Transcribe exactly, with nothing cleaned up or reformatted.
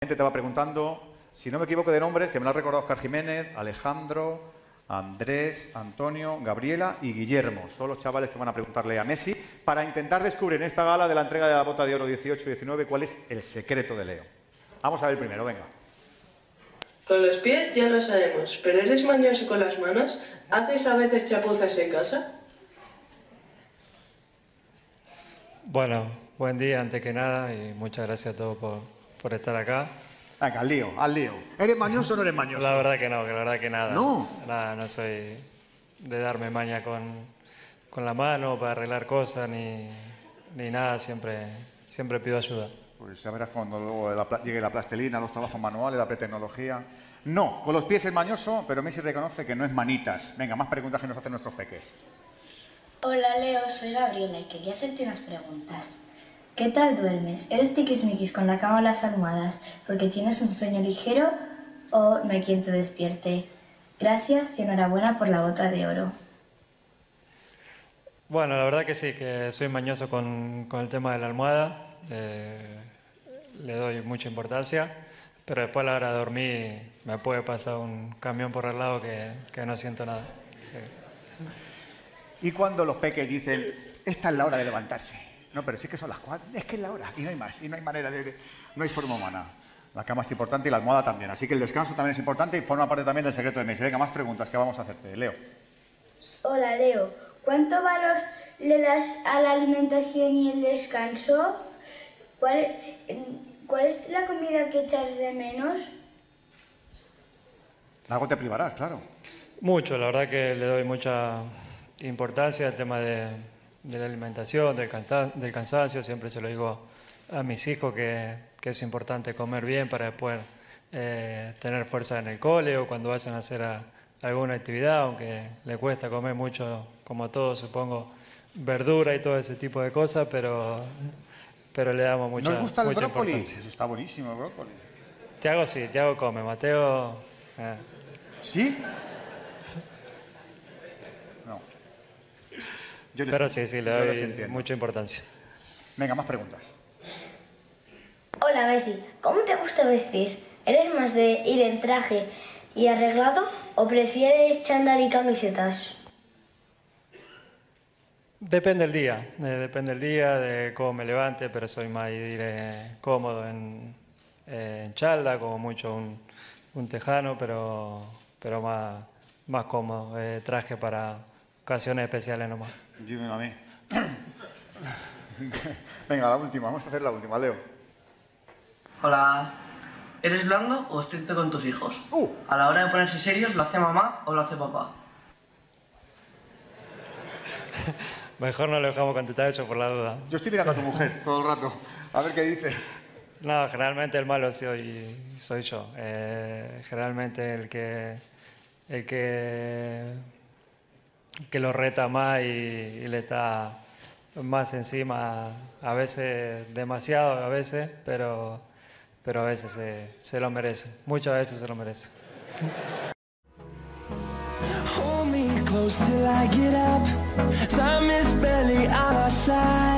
Te va preguntando, si no me equivoco de nombres, que me lo ha recordado Oscar Jiménez, Alejandro, Andrés, Antonio, Gabriela y Guillermo. Son los chavales que van a preguntarle a Messi para intentar descubrir en esta gala de la entrega de la Bota de Oro dieciocho diecinueve cuál es el secreto de Leo. Vamos a ver primero, venga. Con los pies ya lo sabemos, pero ¿eres mañoso con las manos? ¿Haces a veces chapuzas en casa? Bueno, buen día antes que nada y muchas gracias a todos por, por estar acá. Venga, al lío, al lío. ¿Eres mañoso o no eres mañoso? La verdad que no, que la verdad que nada. ¿No? Nada, no soy de darme maña con, con la mano para arreglar cosas ni, ni nada, siempre, siempre pido ayuda. Pues ya verás cuando luego la, llegue la plastilina, los trabajos manuales, la pretecnología. No, con los pies es mañoso, pero Messi reconoce que no es manitas. Venga, más preguntas que nos hacen nuestros peques. Hola Leo, soy Gabriela y quería hacerte unas preguntas. ¿Qué tal duermes? ¿Eres tiquismiquis con la cama o las almohadas porque tienes un sueño ligero o no hay quien te despierte? Gracias y enhorabuena por la Bota de Oro. Bueno, la verdad que sí, que soy mañoso con, con el tema de la almohada. Eh, le doy mucha importancia, pero después a la hora de dormir me puede pasar un camión por al lado que, que no siento nada. ¿Y cuando los peques dicen, esta es la hora de levantarse? No, pero sí que son las cuatro, es que es la hora, y no hay más, y no hay manera de... de no hay forma humana. La cama es importante y la almohada también, así que el descanso también es importante y forma parte también del secreto de Messi. Venga, más preguntas que vamos a hacerte, Leo. Hola Leo, ¿cuánto valor le das a la alimentación y el descanso? ¿Cuál, cuál es la comida que echas de menos? Algo te privarás, claro. Mucho, la verdad que le doy mucha importancia al tema de, de la alimentación, del, canta, del cansancio. Siempre se lo digo a mis hijos que, que es importante comer bien para después eh, tener fuerza en el cole o cuando vayan a hacer a, alguna actividad, aunque le cuesta comer mucho, como todos supongo, verdura y todo ese tipo de cosas, pero, pero le damos mucha, ¿Nos gusta el mucha brócoli? importancia. Eso está buenísimo, el brócoli. Tiago sí, Tiago come, Mateo... Eh. ¿Sí? No. Yo Pero sí, sí, le doy mucha importancia. Venga, más preguntas. Hola Messi, ¿cómo te gusta vestir? ¿Eres más de ir en traje y arreglado o prefieres chándal y camisetas? Depende del día, eh, depende del día, de cómo me levante, pero soy más de ir eh, cómodo en, eh, en chalda, como mucho un, un tejano, pero, pero más, más cómodo, eh, traje para ocasiones especiales nomás. Dímelo a mí. Venga, la última, vamos a hacer la última, Leo. Hola, ¿eres blando o estricto con tus hijos? Uh. A la hora de ponerse serios, ¿lo hace mamá o lo hace papá? Mejor no le dejamos contestar eso por la duda. Yo estoy mirando a tu mujer todo el rato, a ver qué dice. No, generalmente el malo soy, soy yo. Eh, generalmente el que, el que, que lo reta más y, y le está más encima, a veces demasiado, a veces, pero, pero a veces se, se lo merece. Muchas veces se lo merece. Hold me close till I get up. Time is barely on our side.